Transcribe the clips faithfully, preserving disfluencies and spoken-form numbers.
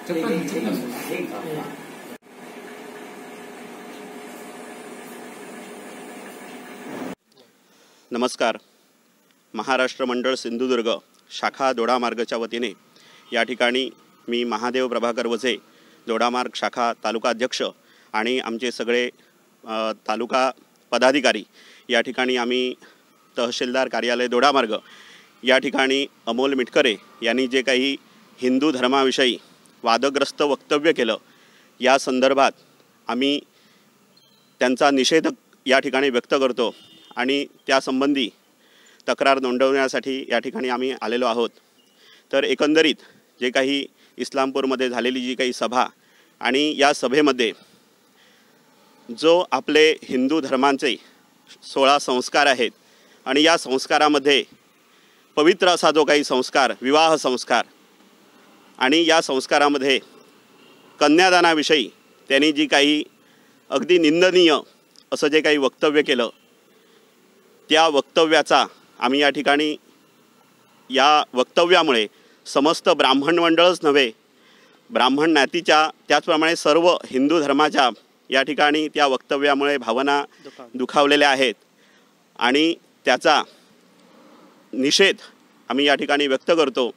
नमस्कार. महाराष्ट्र मंडळ सिंधुदुर्ग शाखा दोडामार्गच्या वतीने या ठिकाणी मी महादेव प्रभाकर वजे दोडामार्ग शाखा तालुका अध्यक्ष आणि आमचे सगळे तालुका पदाधिकारी या ठिकाणी आम्ही तहसीलदार कार्यालय दोडामार्ग या ठिकाणी अमोल मिटकरे यांनी जे काही हिंदू धर्माविषयी वादग्रस्त वक्तव्य केलं या संदर्भात आम्ही त्यांचा निषेध या ठिकाणी व्यक्त करतो आणि त्यासंबंधी तक्रार नोंदवण्यासाठी या ठिकाणी आम्ही आलेलो आहोत. तर एकंदरीत जे काही इस्लामपूरमध्ये झालेली जी काही सभा आणि या सभेमध्ये जो आपले हिंदू धर्मांचे सोळा संस्कार आहेत आणि या संस्कारामध्ये पवित्र असा जो काही संस्कार विवाह संस्कार आणि या संस्कारामध्ये कन्यादानाविषयी त्यांनी जी काही अगदी निंदनीय असं जे काही वक्तव्य केलं त्या वक्तव्याचा आम्ही या ठिकाणी या वक्तव्यामुळे समस्त ब्राह्मण मंडळच नव्हे ब्राह्मण नातीच्या त्याचप्रमाणे सर्व हिंदू धर्माच्या या ठिकाणी त्या वक्तव्यामुळे भावना दुखावलेल्या आहेत आणि त्याचा निषेध आम्ही या ठिकाणी व्यक्त करतो.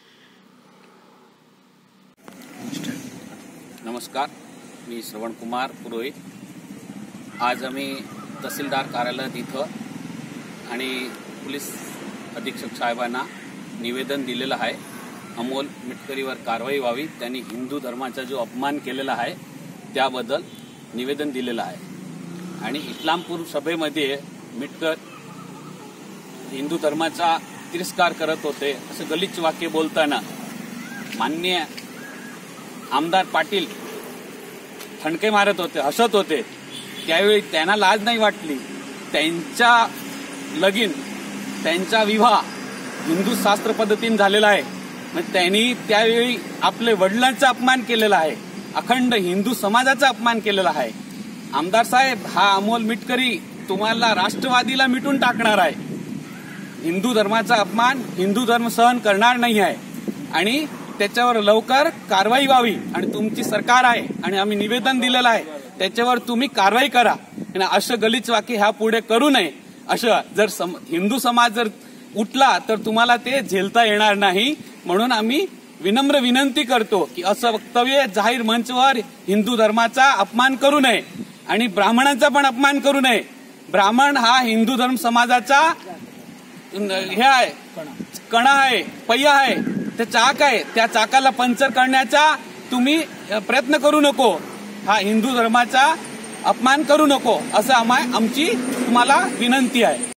नमस्कार, मी श्रवण कुमार पुरोहित. आज आम्ही तहसीलदार कार्यालयात इथं आणि पोलीस अधीक्षक साहेबांना निवेदन दिलेलं आहे. अमोल मिटकरीवर कारवाई व्हावी, त्यांनी हिंदू धर्माचा जो अपमान केलेला आहे त्याबद्दल निवेदन दिलेलं आहे. आणि इस्लामपूर सभेमध्ये मिटकर हिंदू धर्माचा तिरस्कार करत होते असं गलिच्छ वाक्य बोलताना माननीय आमदार पाटील ठणके मारत होते, हसत होते. त्यावेळी त्यांना लाज नाही वाटली. त्यांचा लगीन त्यांचा विवाह हिंदू शास्त्र पद्धतीने झालेला आहे. मग त्यांनी त्यावेळी आपले वडिलांचा अपमान केलेला आहे, अखंड हिंदू समाजाचा अपमान केलेला आहे. आमदार साहेब, हा अमोल मिटकरी तुम्हाला राष्ट्रवादीला मिटून टाकणार आहे. हिंदू धर्माचा अपमान हिंदू धर्म सहन करणार नाही आहे आणि त्याच्यावर लवकर कारवाई व्हावी. आणि तुमची सरकार आहे आणि आम्ही निवेदन दिलेलं आहे, त्याच्यावर तुम्ही कारवाई करा आणि असं गलिच्छ वाक्य ह्या पुढे करू नये. असं जर सम, हिंदू समाज जर उठला तर तुम्हाला ते झेलता येणार नाही. म्हणून आम्ही विनम्र विनंती करतो की असं वक्तव्य जाहीर मंचवर हिंदू धर्माचा अपमान करू नये आणि ब्राह्मणांचा पण अपमान करू नये. ब्राह्मण हा हिंदू धर्म समाजाचा हे आहे, कणा आहे, पहिया आहे, ते चाक आहे. त्या चाकाला पंक्चर करण्याचा तुम्ही प्रयत्न करू नको. हा हिंदू धर्माचा अपमान करू नको असं आम्हा आमची तुम्हाला विनंती आहे.